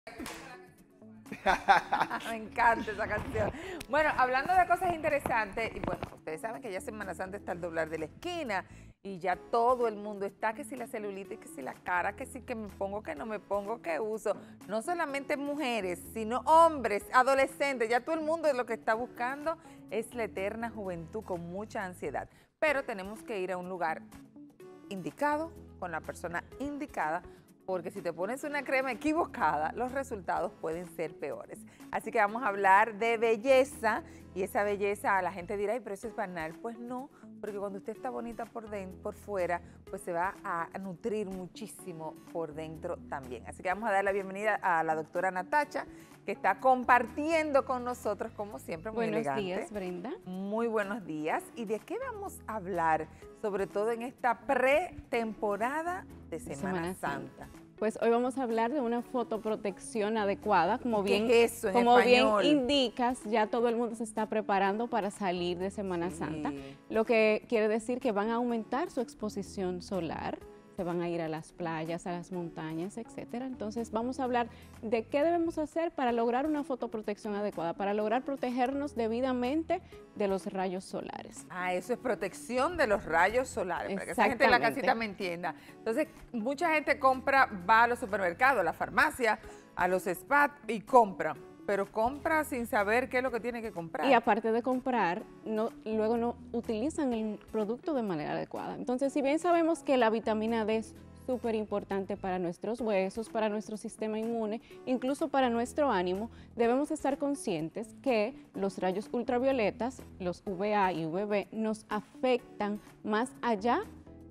Me encanta esa canción. Bueno, hablando de cosas interesantes, y bueno, ustedes saben que ya Semana Santa está al doblar de la esquina y ya todo el mundo está, que si la celulitis, que si la cara, que si que me pongo, que no me pongo, que uso. No solamente mujeres, sino hombres, adolescentes, ya todo el mundo lo que está buscando es la eterna juventud con mucha ansiedad. Pero tenemos que ir a un lugar indicado, con la persona indicada, porque si te pones una crema equivocada, los resultados pueden ser peores. Así que vamos a hablar de belleza, y esa belleza la gente dirá, ay, pero eso es banal. Pues no, porque cuando usted está bonita por dentro, por fuera, pues se va a nutrir muchísimo por dentro también. Así que vamos a dar la bienvenida a la doctora Natacha, que está compartiendo con nosotros, como siempre, muy elegante. Buenos días, Brenda. Muy buenos días. ¿Y de qué vamos a hablar? Sobre todo en esta pretemporada de Semana Santa. Pues hoy vamos a hablar de una fotoprotección adecuada, como bien, ¿Qué es eso en como bien español? indicas, ya todo el mundo se está preparando para salir de Semana Santa, lo que quiere decir que van a aumentar su exposición solar, se van a ir a las playas, a las montañas, etcétera. Entonces vamos a hablar de qué debemos hacer para lograr una fotoprotección adecuada, para lograr protegernos debidamente de los rayos solares. Ah, eso es protección de los rayos solares, para que esa gente en la casita me entienda. Entonces, mucha gente va a los supermercados, a la farmacia, a los spas y compra, pero compra sin saber qué es lo que tiene que comprar. Y aparte de comprar, luego no utilizan el producto de manera adecuada. Entonces, si bien sabemos que la vitamina D es súper importante para nuestros huesos, para nuestro sistema inmune, incluso para nuestro ánimo, debemos estar conscientes que los rayos ultravioletas, los UVA y UVB, nos afectan más allá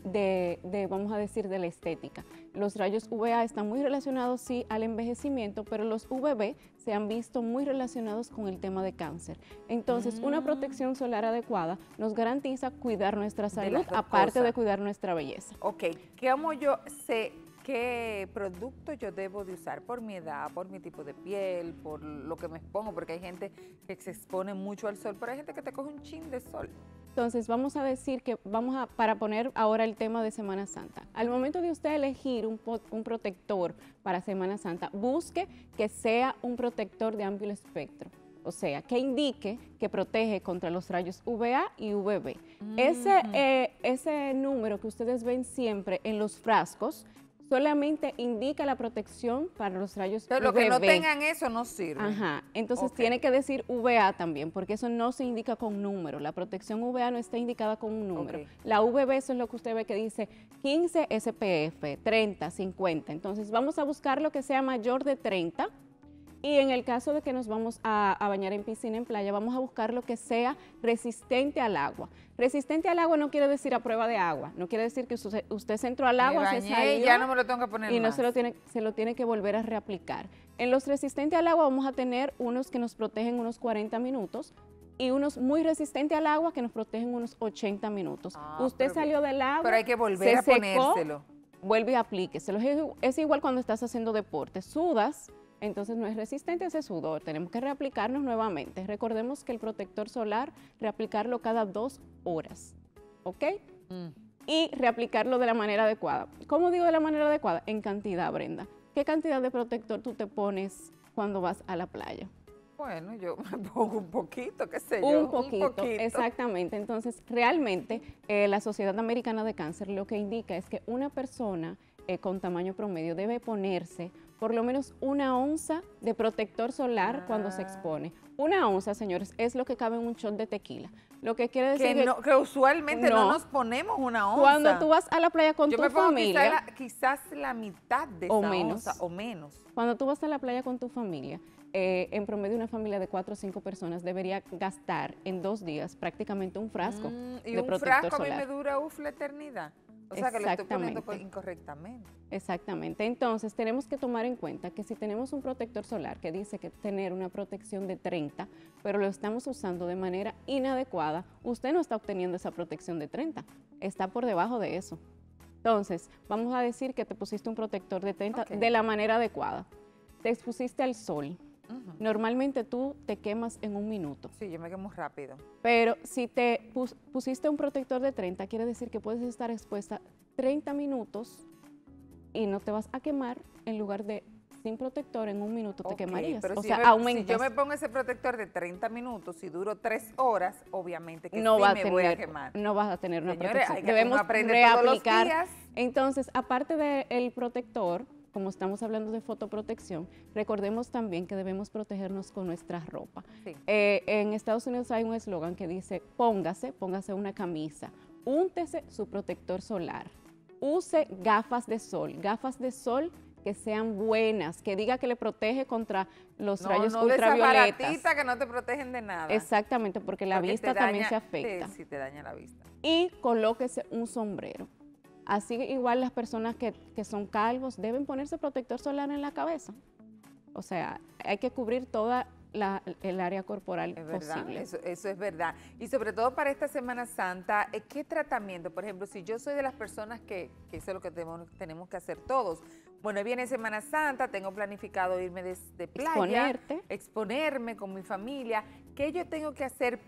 vamos a decir, de la estética. Los rayos UVA están muy relacionados, sí, al envejecimiento, pero los UVB se han visto muy relacionados con el tema de cáncer. Entonces, una protección solar adecuada nos garantiza cuidar nuestra salud, aparte de cuidar nuestra belleza. Ok, ¿cómo yo sé qué producto yo debo de usar? Por mi edad, por mi tipo de piel, por lo que me expongo, porque hay gente que se expone mucho al sol, pero hay gente que te coge un chin de sol. Entonces, vamos a decir que para poner ahora el tema de Semana Santa. Al momento de usted elegir un protector para Semana Santa, busque que sea un protector de amplio espectro. O sea, que indique que protege contra los rayos UVA y UVB. Ese número que ustedes ven siempre en los frascos solamente indica la protección para los rayos UVB. Pero lo que no tengan eso no sirve. Ajá, entonces tiene que decir UVA también, porque eso no se indica con número. La protección UVA no está indicada con un número. La UVB, eso es lo que usted ve que dice 15 SPF, 30, 50. Entonces vamos a buscar lo que sea mayor de 30. Y en el caso de que nos vamos a bañar en piscina, en playa, vamos a buscar lo que sea resistente al agua. Resistente al agua no quiere decir a prueba de agua, no quiere decir que usted se entró al agua, se salió y ya no me lo tengo que poner y más. se lo tiene que volver a reaplicar. En los resistentes al agua vamos a tener unos que nos protegen unos 40 minutos y unos muy resistentes al agua que nos protegen unos 80 minutos. Usted salió del agua, pero hay que volver a ponérselo. Vuelve y aplíqueselo. Es igual cuando estás haciendo deporte, sudas. Entonces no es resistente a ese sudor, tenemos que reaplicarnos nuevamente. Recordemos que el protector solar, reaplicarlo cada 2 horas, ¿ok? Y reaplicarlo de la manera adecuada. ¿Cómo digo de la manera adecuada? En cantidad, Brenda. ¿Qué cantidad de protector tú te pones cuando vas a la playa? Bueno, yo me pongo un poquito, qué sé yo. Un poquito, exactamente. Entonces, realmente, la Sociedad Americana de Cáncer lo que indica es que una persona con tamaño promedio debe ponerse por lo menos 1 onza de protector solar cuando se expone. 1 onza, señores, es lo que cabe en un shot de tequila. Lo que quiere decir que usualmente no nos ponemos 1 onza. Cuando tú vas a la playa con tu familia, quizás la mitad de esa onza o menos. Cuando tú vas a la playa con tu familia, en promedio una familia de 4 o 5 personas debería gastar en 2 días prácticamente un frasco de protector solar. Y un frasco a mí me dura la eternidad. O sea que lo estoy poniendo incorrectamente. Exactamente. Entonces, tenemos que tomar en cuenta que si tenemos un protector solar que dice que tener una protección de 30, pero lo estamos usando de manera inadecuada, usted no está obteniendo esa protección de 30, está por debajo de eso. Entonces, vamos a decir que te pusiste un protector de 30 de la manera adecuada. Te expusiste al sol. Normalmente tú te quemas en 1 minuto. Sí, yo me quemo rápido. Pero si te pusiste un protector de 30, quiere decir que puedes estar expuesta 30 minutos y no te vas a quemar en lugar de sin protector en 1 minuto te Ok, quemarías. pero O si sea, yo me, si aumentas. yo me pongo ese protector de 30 minutos y duro 3 horas, obviamente que no sí va a me voy a tener, quemar. no vas a tener una Señores, protección. hay que Debemos uno aprende todos los reaplicar. días. Entonces, aparte del protector, como estamos hablando de fotoprotección, recordemos también que debemos protegernos con nuestra ropa. Sí. En Estados Unidos hay un eslogan que dice, póngase una camisa, úntese su protector solar, use gafas de sol que sean buenas, que diga que le protege contra los rayos No de esas ultravioletas. baratitas que no te protegen de nada. Exactamente, porque la Porque vista te también daña- se afecta. Sí, te daña la vista. Y colóquese un sombrero. Así igual las personas que son calvos deben ponerse protector solar en la cabeza. O sea, hay que cubrir toda el área corporal Es verdad, posible. eso es verdad. Y sobre todo para esta Semana Santa, ¿qué tratamiento? Por ejemplo, si yo soy de las personas que eso es lo que tenemos que hacer todos. Bueno, viene Semana Santa, tengo planificado irme de playa, exponerme con mi familia. ¿Qué yo tengo que hacer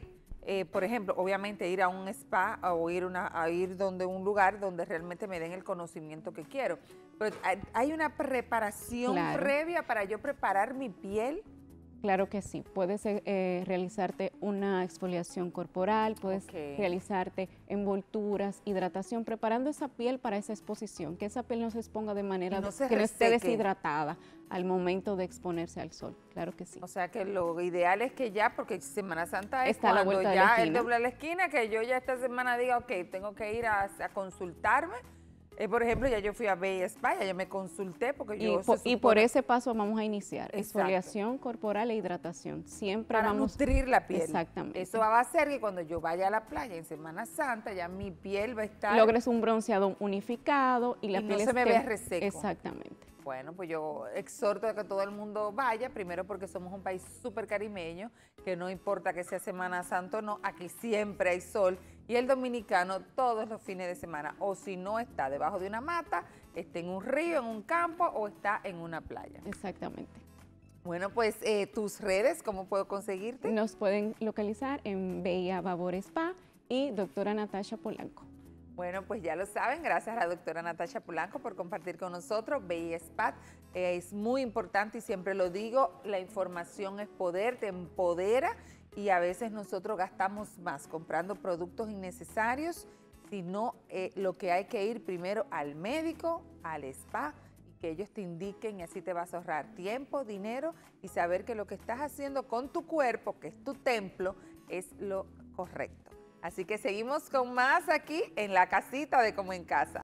por ejemplo, obviamente ir a un spa o ir donde un lugar donde realmente me den el conocimiento que quiero? Pero ¿hay una preparación previa para yo preparar mi piel? Claro que sí, puedes realizarte una exfoliación corporal, puedes realizarte envolturas, hidratación, preparando esa piel para esa exposición, que esa piel no se exponga de manera que no esté deshidratada al momento de exponerse al sol, claro que sí. O sea que lo ideal es que ya, porque Semana Santa es está cuando ya él dobla dobla la esquina, que yo ya esta semana diga, ok, tengo que ir a consultarme. Por ejemplo, ya yo fui a Bella Spa, ya me consulté porque yo... Y por ese paso vamos a iniciar, exfoliación corporal e hidratación. Siempre para nutrir la piel. Exactamente. Eso va a hacer que cuando yo vaya a la playa en Semana Santa, ya mi piel va a estar... Logres un bronceado unificado y la piel no se me vea reseco. Exactamente. Bueno, pues yo exhorto a que todo el mundo vaya, primero porque somos un país súper carimeño, que no importa que sea Semana Santa o no, aquí siempre hay sol, y el dominicano todos los fines de semana, o si no está debajo de una mata, está en un río, en un campo, o está en una playa. Exactamente. Bueno, pues tus redes, ¿cómo puedo conseguirte? Nos pueden localizar en Bella Babor Spa y doctora Natasha Polanco. Bueno, pues ya lo saben, gracias a la doctora Natasha Polanco por compartir con nosotros. Bella Spa es muy importante y siempre lo digo, la información es poder, te empodera y a veces nosotros gastamos más comprando productos innecesarios, sino lo que hay que ir primero al médico, al spa y que ellos te indiquen y así te vas a ahorrar tiempo, dinero y saber que lo que estás haciendo con tu cuerpo, que es tu templo, es lo correcto. Así que seguimos con más aquí en la casita de Como en Casa.